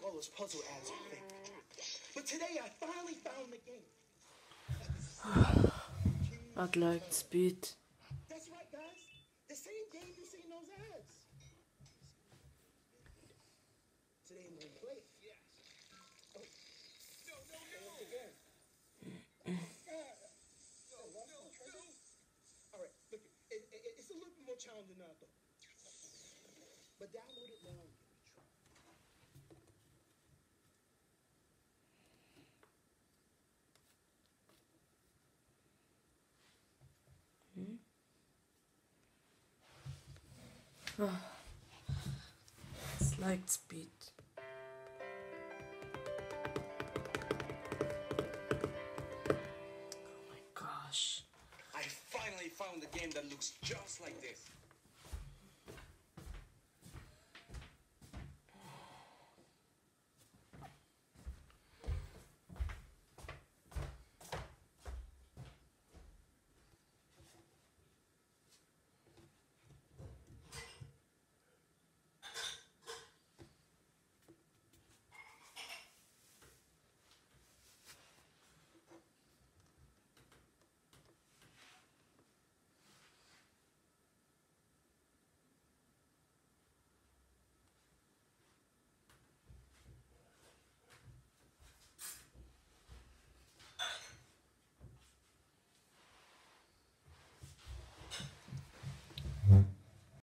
all those puzzle ads are fake. But today I finally found the game. I'd like speed. That's right, guys. The same game you see in those ads. Today I'm gonna play it. Yes. Oh. No. Again. All right, look, it's a little bit more challenging than I thought. But download it now and give it a try. It's like speed. Oh my gosh. I finally found a game that looks just like this.